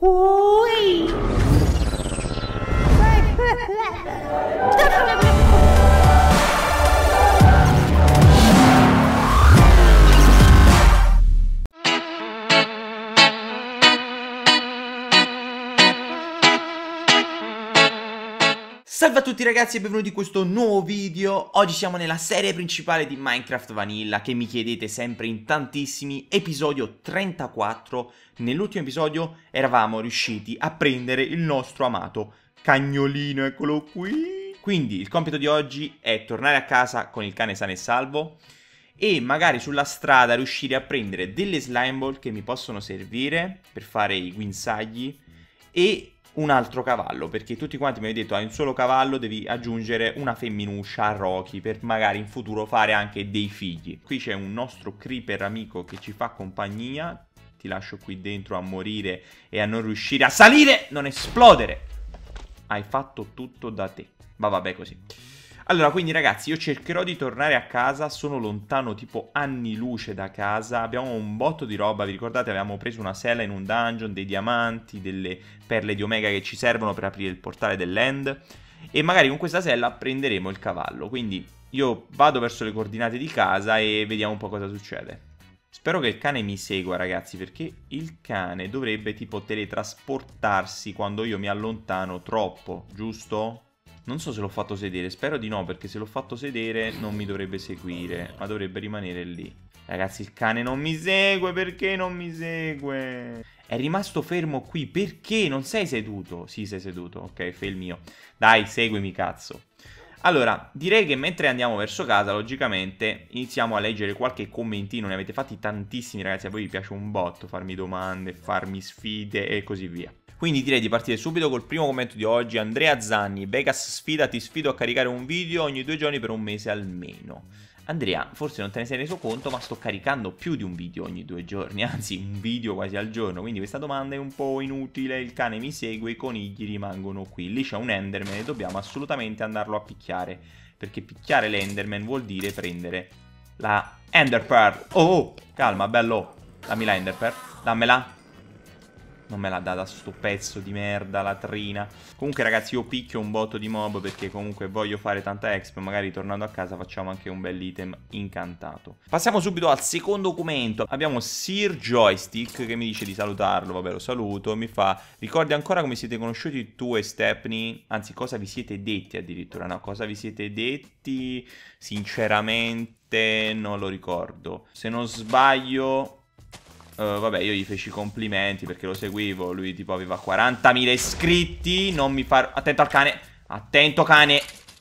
Ui. Salve a tutti ragazzi e benvenuti in questo nuovo video. Oggi siamo nella serie principale di Minecraft Vanilla che mi chiedete sempre in tantissimi, episodio 34. Nell'ultimo episodio eravamo riusciti a prendere il nostro amato cagnolino, eccolo qui. Quindi il compito di oggi è tornare a casa con il cane sano e salvo e magari sulla strada riuscire a prendere delle slime ball che mi possono servire per fare i guinzagli e un altro cavallo, perché tutti quanti mi avete detto hai un solo cavallo, devi aggiungere una femminuccia a Rocky per magari in futuro fare anche dei figli. Qui c'è un nostro creeper amico che ci fa compagnia. Ti lascio qui dentro a morire e a non riuscire a salire, non esplodere. Hai fatto tutto da te. Ma vabbè così. Allora, quindi ragazzi, io cercherò di tornare a casa, sono lontano tipo anni luce da casa, abbiamo un botto di roba, vi ricordate avevamo preso una sella in un dungeon, dei diamanti, delle perle di Omega che ci servono per aprire il portale dell'End e magari con questa sella prenderemo il cavallo, quindi io vado verso le coordinate di casa e vediamo un po' cosa succede. Spero che il cane mi segua ragazzi, perché il cane dovrebbe tipo teletrasportarsi quando io mi allontano troppo, giusto? Non so se l'ho fatto sedere, spero di no, perché se l'ho fatto sedere non mi dovrebbe seguire, ma dovrebbe rimanere lì. Ragazzi, il cane non mi segue, perché non mi segue? È rimasto fermo qui, perché non sei seduto? Sì, sei seduto, ok, fai il mio. Dai, seguimi, cazzo. Allora, direi che mentre andiamo verso casa, logicamente, iniziamo a leggere qualche commentino. Ne avete fatti tantissimi, ragazzi, a voi vi piace un botto farmi domande, farmi sfide e così via. Quindi direi di partire subito col primo commento di oggi. Andrea Zanni, Vegas sfida, ti sfido a caricare un video ogni 2 giorni per un mese almeno. Andrea, forse non te ne sei reso conto, ma sto caricando più di un video ogni 2 giorni, anzi un video quasi al giorno, quindi questa domanda è un po' inutile, il cane mi segue, i conigli rimangono qui. Lì c'è un Enderman e dobbiamo assolutamente andarlo a picchiare, perché picchiare l'Enderman vuol dire prendere la Ender Pearl. Oh, calma, bello, dammi la Ender Pearl, dammela. Non me l'ha data sto pezzo di merda, latrina. Comunque ragazzi io picchio un botto di mob perché comunque voglio fare tanta exp. Magari tornando a casa facciamo anche un bel item incantato. Passiamo subito al secondo documento. Abbiamo Sir Joystick che mi dice di salutarlo. Vabbè, lo saluto. Mi fa: ricordi ancora come siete conosciuti tu e Stepney? Anzi, cosa vi siete detti addirittura. No, cosa vi siete detti? Sinceramente non lo ricordo. Se non sbaglio... vabbè, io gli feci i complimenti perché lo seguivo. Lui tipo aveva 40.000 iscritti. Non mi far... Attento al cane. Attento cane.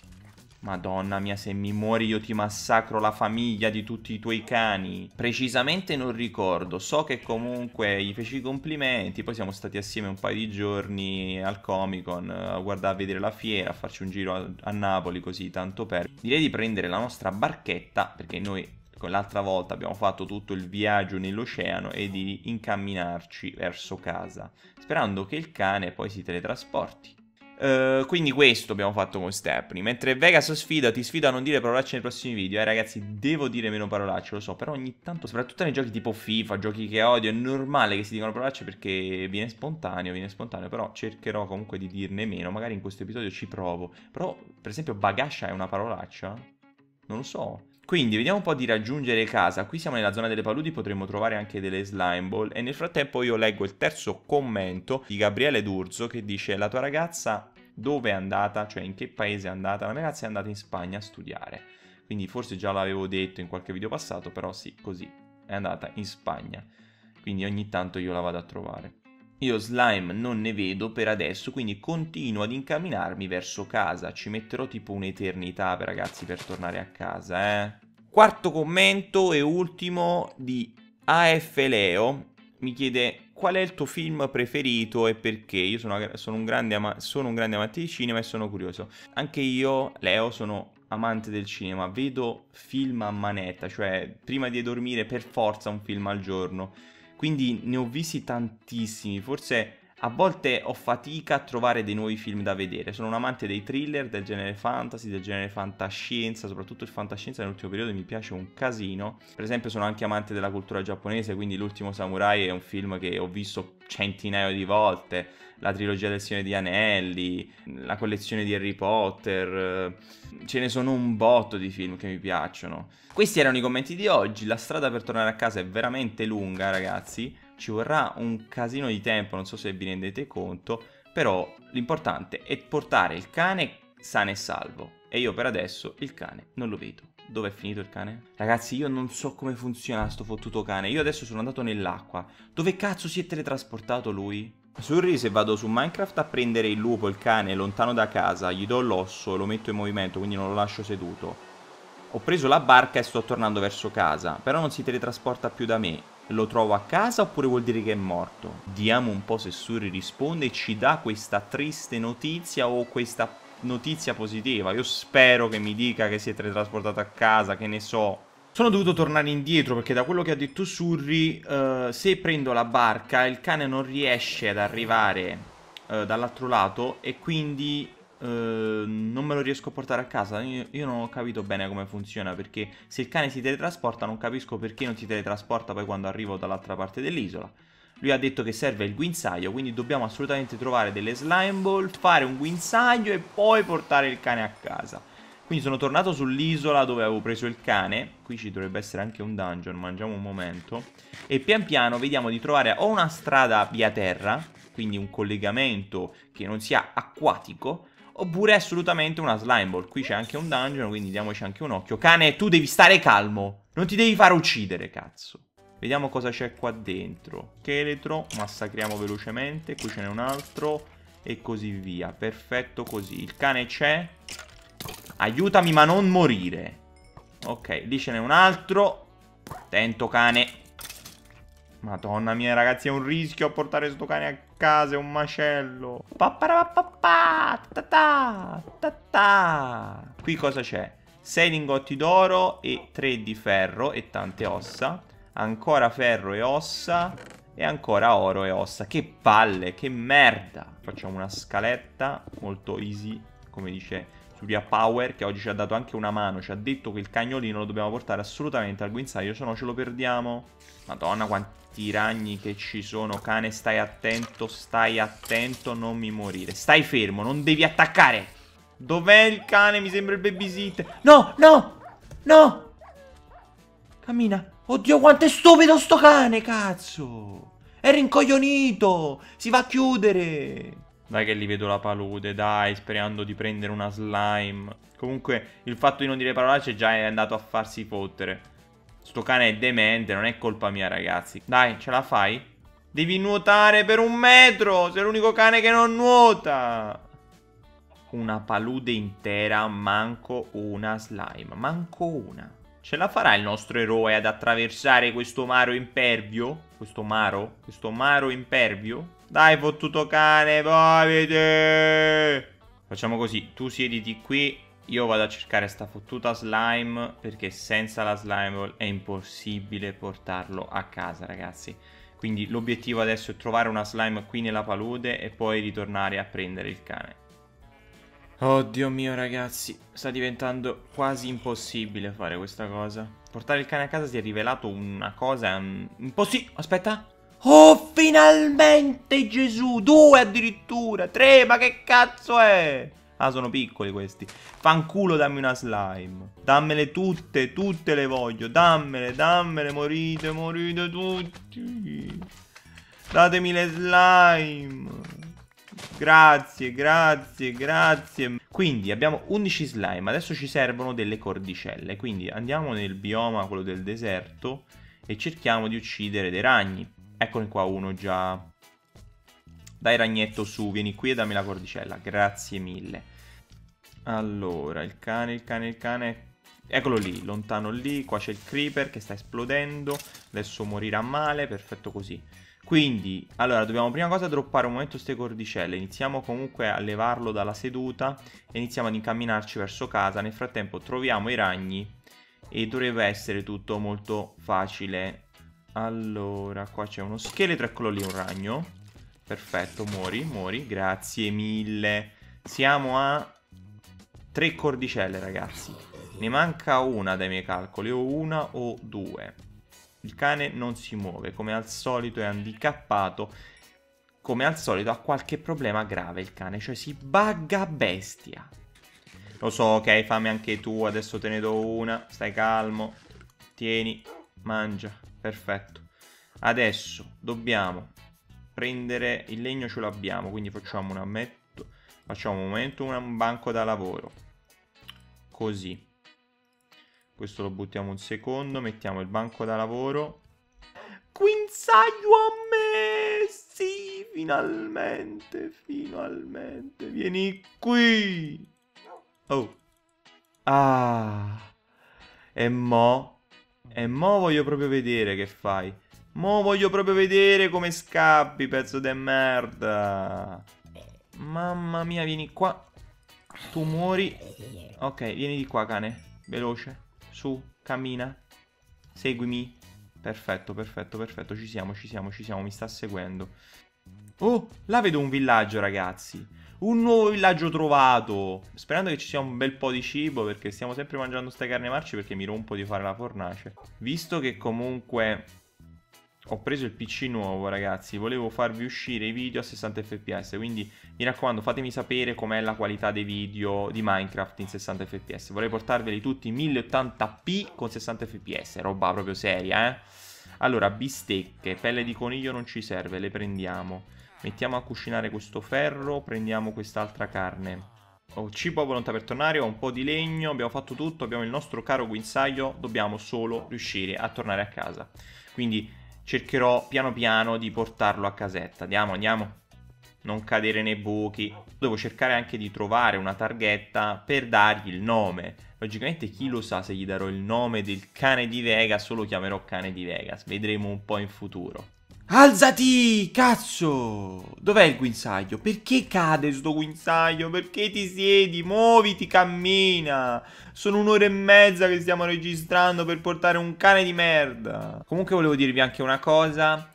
Madonna mia, se mi muori io ti massacro la famiglia di tutti i tuoi cani. Precisamente non ricordo. So che comunque gli feci i complimenti. Poi siamo stati assieme un paio di giorni al Comic Con a guardare, a vedere la fiera, a farci un giro a Napoli così, tanto per. Direi di prendere la nostra barchetta, perché noi l'altra volta abbiamo fatto tutto il viaggio nell'oceano, e di incamminarci verso casa, sperando che il cane poi si teletrasporti. Quindi questo abbiamo fatto con Stepney. Mentre Vegas sfida, ti sfido a non dire parolacce nei prossimi video. Ragazzi, devo dire meno parolacce, lo so, però ogni tanto, soprattutto nei giochi tipo FIFA, giochi che odio, è normale che si dicano parolacce perché viene spontaneo, però cercherò comunque di dirne meno. Magari in questo episodio ci provo. Però, per esempio, bagascia è una parolaccia? Non lo so. Quindi vediamo un po' di raggiungere casa. Qui siamo nella zona delle paludi, potremmo trovare anche delle slime ball. E nel frattempo io leggo il terzo commento di Gabriele D'Urso che dice: la tua ragazza dove è andata? Cioè in che paese è andata? La mia ragazza è andata in Spagna a studiare. Quindi forse già l'avevo detto in qualche video passato, però sì, così. È andata in Spagna. Quindi ogni tanto io la vado a trovare. Io slime non ne vedo per adesso, quindi continuo ad incamminarmi verso casa. Ci metterò tipo un'eternità, ragazzi, per tornare a casa, eh. Quarto commento e ultimo di AF Leo. Mi chiede: qual è il tuo film preferito e perché? Io sono un grande amante di cinema e sono curioso. Anche io, Leo, sono amante del cinema. Vedo film a manetta, cioè prima di dormire per forza un film al giorno. Quindi ne ho visti tantissimi, forse a volte ho fatica a trovare dei nuovi film da vedere. Sono un amante dei thriller, del genere fantasy, del genere fantascienza, soprattutto il fantascienza nell'ultimo periodo mi piace un casino. Per esempio sono anche amante della cultura giapponese, quindi L'Ultimo Samurai è un film che ho visto centinaia di volte, la trilogia del Signore degli Anelli, la collezione di Harry Potter, ce ne sono un botto di film che mi piacciono. Questi erano i commenti di oggi, la strada per tornare a casa è veramente lunga ragazzi, ci vorrà un casino di tempo, non so se vi rendete conto, però l'importante è portare il cane sano e salvo, e io per adesso il cane non lo vedo. Dove è finito il cane? Ragazzi, io non so come funziona sto fottuto cane, io adesso sono andato nell'acqua, dove cazzo si è teletrasportato lui? Surri, se vado su Minecraft a prendere il lupo, il cane, lontano da casa, gli do l'osso e lo metto in movimento, quindi non lo lascio seduto. Ho preso la barca e sto tornando verso casa, però non si teletrasporta più da me. Lo trovo a casa oppure vuol dire che è morto? Vediamo un po' se Surri risponde e ci dà questa triste notizia o questa notizia positiva. Io spero che mi dica che si è teletrasportato a casa, che ne so. Sono dovuto tornare indietro perché da quello che ha detto Surri, se prendo la barca il cane non riesce ad arrivare dall'altro lato e quindi non me lo riesco a portare a casa. Io non ho capito bene come funziona, perché se il cane si teletrasporta non capisco perché non si teletrasporta poi quando arrivo dall'altra parte dell'isola. Lui ha detto che serve il guinzaglio, quindi dobbiamo assolutamente trovare delle slime ball, fare un guinzaglio e poi portare il cane a casa. Quindi sono tornato sull'isola dove avevo preso il cane. Qui ci dovrebbe essere anche un dungeon, mangiamo un momento. E pian piano vediamo di trovare o una strada via terra, quindi un collegamento che non sia acquatico, oppure assolutamente una slime ball. Qui c'è anche un dungeon, quindi diamoci anche un occhio. Cane, tu devi stare calmo, non ti devi fare uccidere, cazzo. Vediamo cosa c'è qua dentro. Scheletro, massacriamo velocemente. Qui ce n'è un altro e così via. Perfetto così. Il cane c'è. Aiutami ma non morire. Ok, lì ce n'è un altro. Attento cane. Madonna mia ragazzi, è un rischio a portare sto cane a casa, è un macello. Qui cosa c'è? 6 lingotti d'oro e 3 di ferro e tante ossa. Ancora ferro e ossa. E ancora oro e ossa. Che palle, che merda. Facciamo una scaletta molto easy, come dice Surya Power, che oggi ci ha dato anche una mano. Ci ha detto che il cagnolino lo dobbiamo portare assolutamente al guinzaglio, se no ce lo perdiamo. Madonna quanti ragni che ci sono. Cane, stai attento, non mi morire. Stai fermo, non devi attaccare. Dov'è il cane? Mi sembra il babysitter. No, no, no. Cammina. Oddio quanto è stupido sto cane, cazzo. È rincoglionito. Si va a chiudere. Dai che li vedo la palude, dai, sperando di prendere una slime. Comunque il fatto di non dire parolacce già è andato a farsi fottere. Sto cane è demente, non è colpa mia ragazzi. Dai, ce la fai? Devi nuotare per 1 metro, sei l'unico cane che non nuota. Una palude intera, manco una slime, manco una. Ce la farà il nostro eroe ad attraversare questo maro impervio? Questo maro impervio? Dai, fottuto cane, muoviti! Facciamo così, tu siediti qui, io vado a cercare sta fottuta slime, perché senza la slime ball è impossibile portarlo a casa, ragazzi. Quindi l'obiettivo adesso è trovare una slime qui nella palude e poi ritornare a prendere il cane. Oddio mio ragazzi, sta diventando quasi impossibile fare questa cosa. Portare il cane a casa si è rivelato una cosa impossibile. Aspetta. Oh, finalmente Gesù! 2 addirittura! 3, ma che cazzo è? Ah, sono piccoli questi. Fanculo, dammi una slime. Dammele tutte, tutte le voglio. Dammele, morite tutti. Datemi le slime. Grazie. Quindi abbiamo 11 slime. Adesso ci servono delle cordicelle. Quindi andiamo nel bioma, quello del deserto, e cerchiamo di uccidere dei ragni. Eccone qua uno già. Dai ragnetto su, vieni qui e dammi la cordicella. Grazie mille. Allora, il cane. Eccolo lì, lontano lì. Qua c'è il creeper che sta esplodendo. Adesso morirà male, perfetto così. Quindi, allora, dobbiamo prima cosa droppare un momento queste cordicelle. Iniziamo comunque a levarlo dalla seduta e iniziamo ad incamminarci verso casa. Nel frattempo troviamo i ragni e dovrebbe essere tutto molto facile. Allora, qua c'è uno scheletro, eccolo lì, un ragno. Perfetto, muori, grazie mille. Siamo a 3 cordicelle, ragazzi. Ne manca una dai miei calcoli, o una o due. Il cane non si muove, come al solito è handicappato. Come al solito ha qualche problema grave il cane, cioè si bugga a bestia. Lo so che hai fame anche tu, adesso te ne do una, stai calmo. Tieni, mangia, perfetto. Adesso dobbiamo prendere il legno, ce l'abbiamo, quindi facciamo un momento, un banco da lavoro. Così. Questo lo buttiamo un secondo, mettiamo il banco da lavoro. Guinzaglio a me! Sì, finalmente, finalmente. Vieni qui. Oh. Ah. E mo voglio proprio vedere che fai. Mo voglio proprio vedere come scappi, pezzo de merda. Mamma mia, vieni qua. Tu muori. Ok, vieni di qua, cane. Veloce. Su, cammina. Seguimi. Perfetto, perfetto, perfetto. Ci siamo. Mi sta seguendo. Oh, là vedo un villaggio, ragazzi. Un nuovo villaggio trovato. Sperando che ci sia un bel po' di cibo, perché stiamo sempre mangiando ste carne marci, perché mi rompo di fare la fornace. Visto che comunque ho preso il PC nuovo, ragazzi, volevo farvi uscire i video a 60 fps, quindi mi raccomando, fatemi sapere com'è la qualità dei video di Minecraft in 60 fps. Vorrei portarveli tutti in 1080p con 60 fps, roba proprio seria, eh. Allora, bistecche, pelle di coniglio non ci serve, le prendiamo. Mettiamo a cucinare questo ferro, prendiamo quest'altra carne. Ho cibo a volontà per tornare, ho un po' di legno, abbiamo fatto tutto, abbiamo il nostro caro guinzaglio, dobbiamo solo riuscire a tornare a casa. Quindi cercherò piano piano di portarlo a casetta. Andiamo. Non cadere nei buchi. Devo cercare anche di trovare una targhetta per dargli il nome. Logicamente chi lo sa se gli darò il nome del cane di Vegas o lo chiamerò cane di Vegas. Vedremo un po' in futuro. Alzati, cazzo! Dov'è il guinzaglio? Perché cade sto guinzaglio? Perché ti siedi? Muoviti, cammina! Sono un'ora e mezza che stiamo registrando per portare un cane di merda. Comunque volevo dirvi anche una cosa.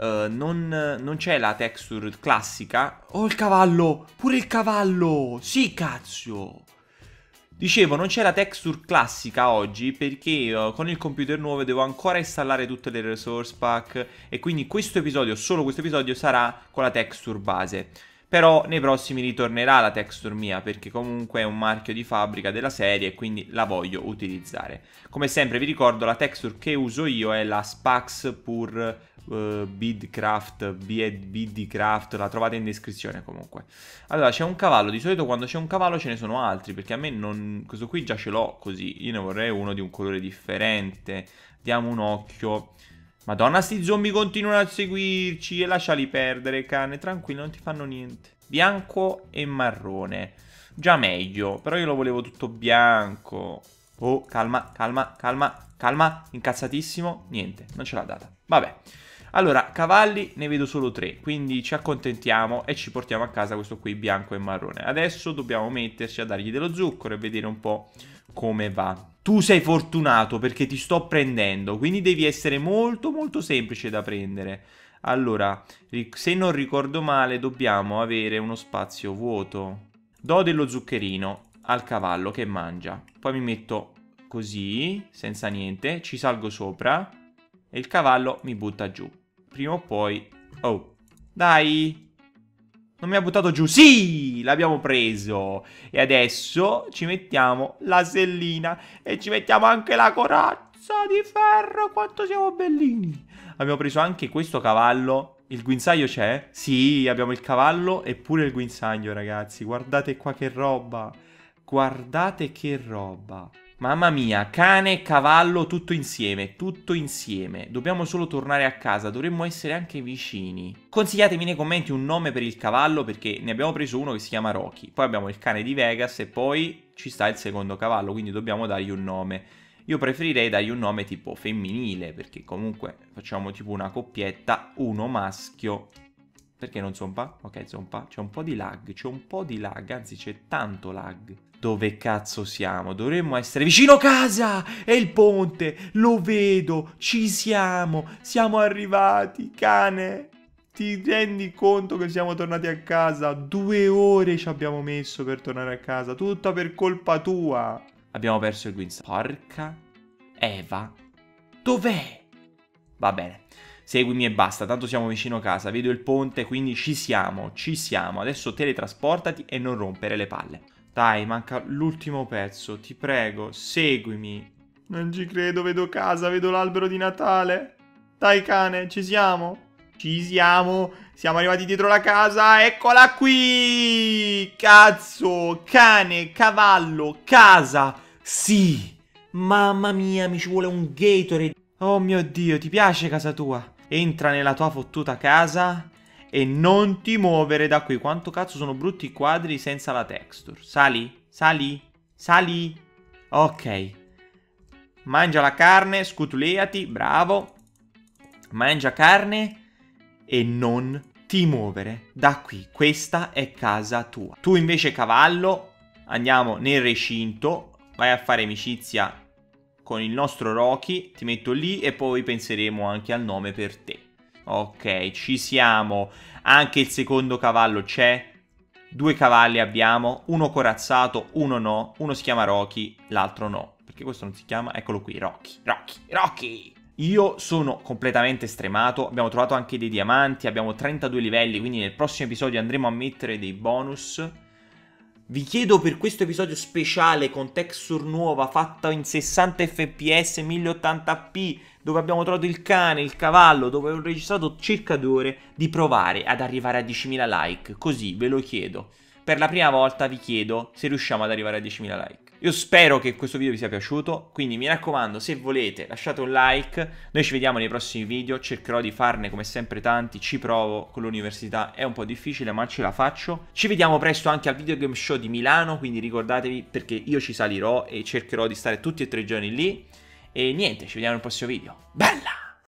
Non c'è la texture classica. Oh, il cavallo! Pure il cavallo! Sì, cazzo! Dicevo, non c'è la texture classica oggi perché con il computer nuovo devo ancora installare tutte le resource pack e quindi questo episodio, solo questo episodio, sarà con la texture base. Però nei prossimi ritornerà la texture mia perché comunque è un marchio di fabbrica della serie e quindi la voglio utilizzare. Come sempre vi ricordo, la texture che uso io è la Spax Pur Bidcraft, la trovate in descrizione comunque. Allora c'è un cavallo, di solito quando c'è un cavallo ce ne sono altri, perché a me non... questo qui già ce l'ho così, io ne vorrei uno di un colore differente. Diamo un occhio. Madonna, sti zombie continuano a seguirci e lasciali perdere, cane, tranquillo, non ti fanno niente. Bianco e marrone, già meglio, però io lo volevo tutto bianco. Oh, calma, incazzatissimo, niente, non ce l'ha data, vabbè. Allora, cavalli ne vedo solo 3, quindi ci accontentiamo e ci portiamo a casa questo qui bianco e marrone. Adesso dobbiamo metterci a dargli dello zucchero e vedere un po' come va. Tu sei fortunato perché ti sto prendendo, quindi devi essere molto molto semplice da prendere. Allora, se non ricordo male, dobbiamo avere uno spazio vuoto. Do dello zuccherino al cavallo che mangia. Poi mi metto così, senza niente, ci salgo sopra e il cavallo mi butta giù. Prima o poi... Oh, dai! Non mi ha buttato giù. Sì, l'abbiamo preso. E adesso ci mettiamo la sellina e ci mettiamo anche la corazza di ferro. Quanto siamo bellini. Abbiamo preso anche questo cavallo. Il guinzaglio c'è? Sì, abbiamo il cavallo e pure il guinzaglio, ragazzi. Guardate qua che roba. Guardate che roba. Mamma mia, cane e cavallo tutto insieme, tutto insieme. Dobbiamo solo tornare a casa, dovremmo essere anche vicini. Consigliatemi nei commenti un nome per il cavallo perché ne abbiamo preso uno che si chiama Rocky. Poi abbiamo il cane di Vegas e poi ci sta il secondo cavallo, quindi dobbiamo dargli un nome. Io preferirei dargli un nome tipo femminile perché comunque facciamo tipo una coppietta, uno maschio. Perché non zompa? Ok, zompa. C'è un po' di lag, anzi c'è tanto lag. Dove cazzo siamo? Dovremmo essere vicino casa! È il ponte! Lo vedo! Ci siamo! Siamo arrivati, cane! Ti rendi conto che siamo tornati a casa? 2 ore ci abbiamo messo per tornare a casa, tutta per colpa tua. Abbiamo perso il guinzaglio. Porca Eva, dov'è? Va bene, seguimi e basta, tanto siamo vicino a casa, vedo il ponte, quindi ci siamo. Adesso teletrasportati e non rompere le palle. Dai, manca l'ultimo pezzo, ti prego, seguimi. Non ci credo, vedo casa, vedo l'albero di Natale. Dai cane, ci siamo? Ci siamo arrivati dietro la casa, eccola qui! Cazzo, cane, cavallo, casa, sì! Mamma mia, mi ci vuole un Gatorade. Oh mio Dio, ti piace casa tua? Entra nella tua fottuta casa e non ti muovere da qui. Quanto cazzo sono brutti i quadri senza la texture. Sali, sali, sali. Ok. Mangia la carne, scutuleati, bravo. Mangia carne e non ti muovere da qui. Questa è casa tua. Tu invece cavallo, andiamo nel recinto, vai a fare amicizia con il nostro Rocky, ti metto lì e poi penseremo anche al nome per te. Ok, ci siamo. Anche il secondo cavallo c'è. 2 cavalli abbiamo, uno corazzato, uno no. Uno si chiama Rocky, l'altro no. Perché questo non si chiama? Eccolo qui, Rocky. Io sono completamente stremato, abbiamo trovato anche dei diamanti, abbiamo 32 livelli, quindi nel prossimo episodio andremo a mettere dei bonus. Vi chiedo per questo episodio speciale con texture nuova fatta in 60 fps 1080p, dove abbiamo trovato il cane, il cavallo, dove ho registrato circa 2 ore, di provare ad arrivare a 10.000 like, così ve lo chiedo. Per la prima volta vi chiedo se riusciamo ad arrivare a 10.000 like. Io spero che questo video vi sia piaciuto, quindi mi raccomando, se volete lasciate un like, noi ci vediamo nei prossimi video, cercherò di farne come sempre tanti, ci provo con l'università, è un po' difficile ma ce la faccio. Ci vediamo presto anche al Video Game Show di Milano, quindi ricordatevi perché io ci salirò e cercherò di stare tutti e 3 giorni lì. E niente, ci vediamo nel prossimo video. Bella!